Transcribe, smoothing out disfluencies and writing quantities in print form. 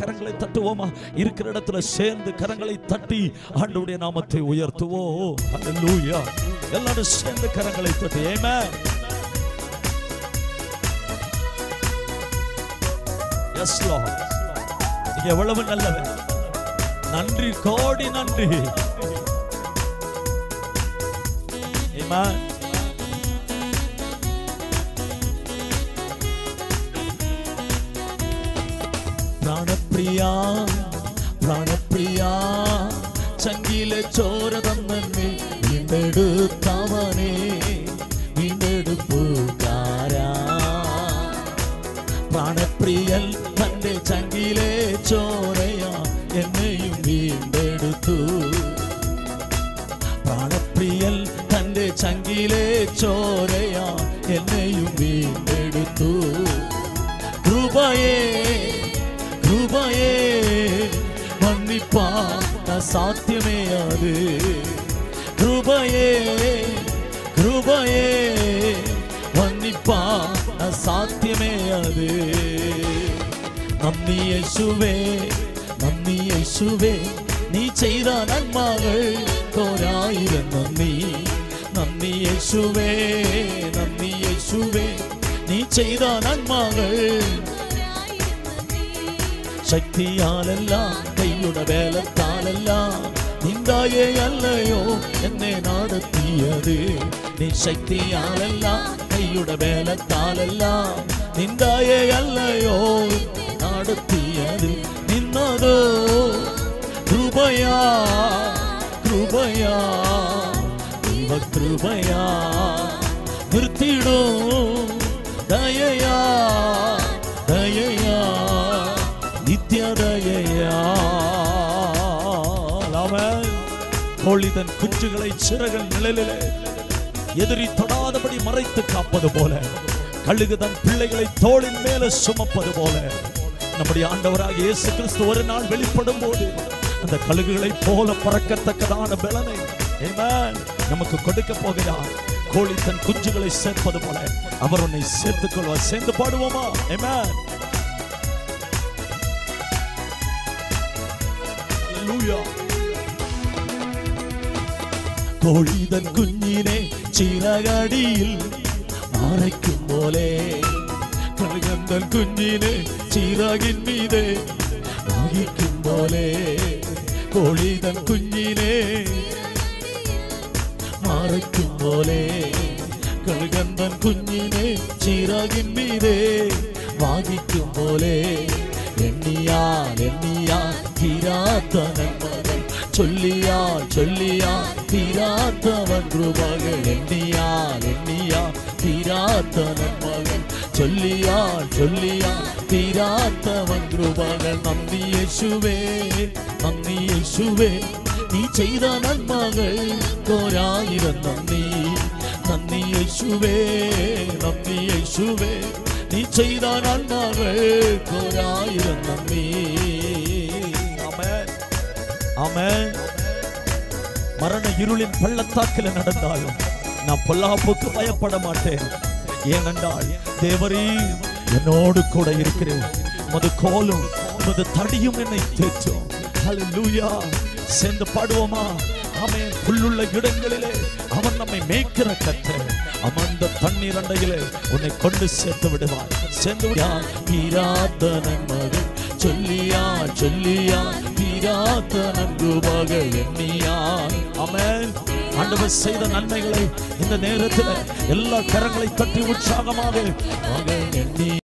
கரங்களை தட்டுவோமா? இருக்கிற இடத்துல சேர்ந்து கரங்களை தட்டி ஆண்டவருடைய நாமத்தை உயர்த்துவோம். ஹல்லேலூயா. எல்லாரும் சேர்ந்து கரங்களை தட்டி ஆமென். S Lord. நீங்க எவ்வளவு நல்லவர். நன்றி, கோடி நன்றி. ஆமென். പ്രാണപ്രിയ പ്രാണപ്രിയ ചങ്കിലെ ചോര തന്നേ വീണ്ടെടുത്തവനേ വീണ്ടെടുപ്പുകാരാ. പ്രാണപ്രിയൻ തന്റെ ചങ്കിലെ ചോരയാ എന്നെയും വീണ്ടെടുത്തു. പ്രാണപ്രിയൻ തന്റെ ചങ്കിലെ ചോരയാ എന്നെയും വീണ്ടെടുത്തു. കൃപയേ കൃപയേ മന്നിപ്പാൻ അസാധ്യമേ അത്. കൃപയേ കൃപയേ മന്നിപ്പാൻ അസാധ്യമേ അത്. നന്ദി യേശുവേ നന്ദി യേശുവേ നീ ചെയ്ത നന്മകൾ കോരായിരം നന്ദി. നന്ദി യേശുവേ നന്ദി യേശുവേ നീ ചെയ്ത നന്മകൾ ശക്തിയാലല്ല കൈയുടെ വേലത്താലല്ല നിന്ദായേ അല്ലയോ എന്നെ നടത്തിയത്. നീ ശക്തിയാലല്ല കൈയുടെ വേലത്താലല്ല നിന്ദായേ അല്ലയോ നടത്തിയത്. നിന്നതോ കൃപയാ കൃപയാ ദൈവകൃപയാ. നിർത്തിയിടും ദയയാ ദയയാ നിത്യദയയാ. കോഴിതൻ കുഞ്ഞുകളെ ചിറകൾ നിഴലിലെ എതിരി തൊടാതപടി മറൈത്ത് കാപ്പത് പോലെ കഴുகு தன் பிள்ளைகளை தோளின் மேல சுமப்பது போல நம்முடைய ஆண்டவராக இயேசு கிறிஸ்து ஒரு நாள் வெளிப்படும் போது அந்த கழுகுகளை போல பறக்கத்தக்கதான பலனை ஆமென் நமக்கு கொடுக்க போகிறார். கோழி தன் குஞ்சுகளை சேர்ப்பது போல அவர் உன்னை சேர்த்துக் கொள்வார். சேர்ந்து பாடுவோமா? ஆமென். ഹല്ലേലൂയ. കോഴിതൻ കുഞ്ഞിനെ ചിറകടിയിൽ മറയ്ക്കും പോലെ കഴുകൻ കുഞ്ഞിനെ ചിറകിൻ മീതെ വഹിക്കും പോലെ കോഴിതൻ കുഞ്ഞിനെ മറയ്ക്കും പോലെ കഴുകൻ കുഞ്ഞിനെ ചിറകിൻ മീതെ വഹിക്കും പോലെ എണ്ണിയാൽ എണ്ണിയാൽ തീരാത്ത നന്മകൾ ചൊല്ലിയാൽ ചൊല്ലിയാൽ തീരാത്തവൻ കൃപകൾ. എണ്ണിയാൽ എണ്ണിയാൽ തീരാത്ത നന്മകൾ ചൊല്ലിയാൽ ചൊല്ലിയാൽ തീരാത്തവൻ കൃപകൾ. നന്ദി യേശുവേ നന്ദി യേശുവേ നീ ചെയ്ത നന്മകൾ കോരായിരം നന്ദി. നന്ദി യേശുവേ നന്ദി യേശുവേ നീ ചെയ്ത നന്മകൾ കോരായിരം നന്ദി. ആമേൻ ആമേൻ. மரண இருளின் பள்ளத்தாக்கில் நடந்தாலும் நான் பொல்லாப்புக்கு பயப்பட மாட்டேன். ஏனென்றால் தேவரீர் என்னோடு கூட இருக்கிறேன். உமது கோலும் உமது தடியும் என்னை தேற்றும். ஹல்லேலூயா. சேர்ந்து பாடுவோமா? ஆமென். புல்லுள்ள இடங்களிலே அவன் நம்மை மேய்க்கிற கர்த்தர். அமர்ந்த தண்ணீர் அண்டையிலே உன்னை கொண்டு சேர்த்து விடுவார். சேர்ந்து தீராத்த நன்மகள் சொல்லியா சொல்லியா தீராத்த நன்குபகள் எண்ணியார். ஆமென். ஆண்டவர் செய்த நன்மைகளை இந்த நேரத்தில் எல்லா கரங்களை தட்டி உற்சாகமாக எண்ணி